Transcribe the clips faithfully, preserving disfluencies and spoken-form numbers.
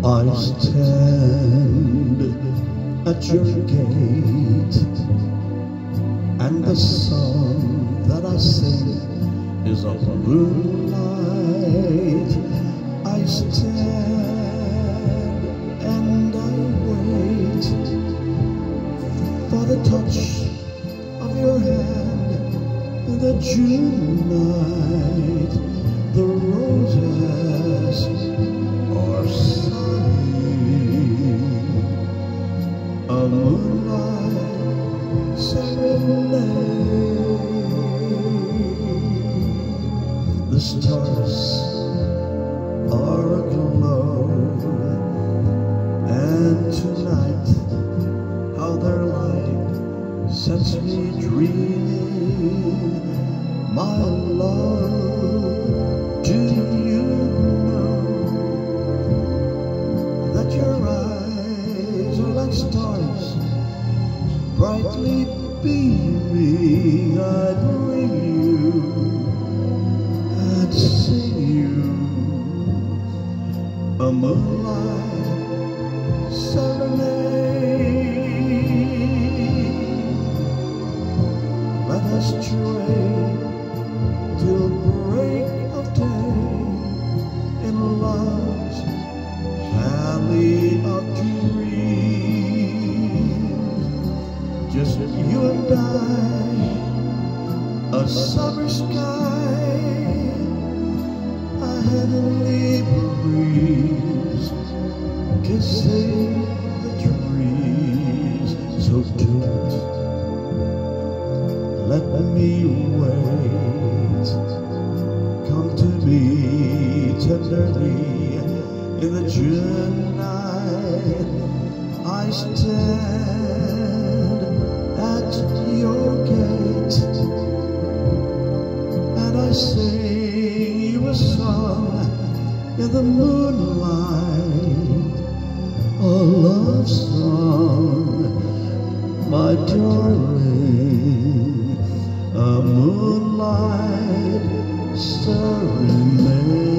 I stand at your gate, and the song that I sing is of moonlight. I stand and I wait for the touch of your hand in the June night. The roses are sighing a moonlight serenade. The stars are aglow, and tonight how their light sets me dreaming. My love, do you know that your eyes are like stars brightly beaming? I'd bring you and sing you a moonlight serenade. Let us trade till break of day in love's valley of dreams. Just you and I, a summer sky, a heavenly breeze, kissing the trees. So don't let me wait. Come to me tenderly in the June night. I stand at your gate, and I sing you a song in the moonlight, a love song, my darling, a moonlight serenade.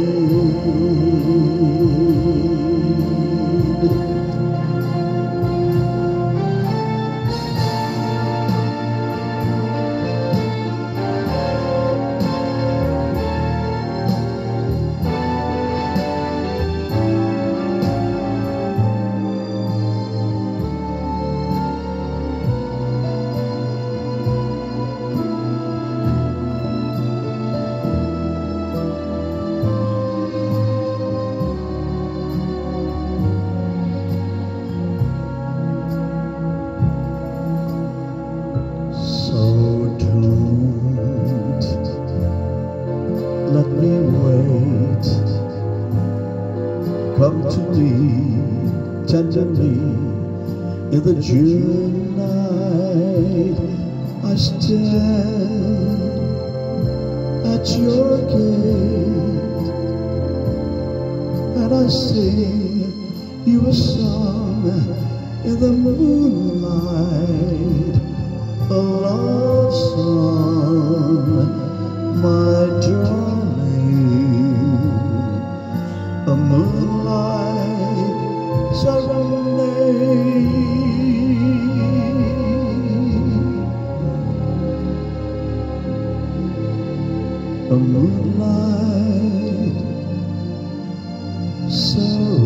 Let me wait. Come to me tenderly in the June night. I stand at your gate, and I sing you a song in the moonlight, a love song, my darling, a moonlight serenade, a moonlight serenade.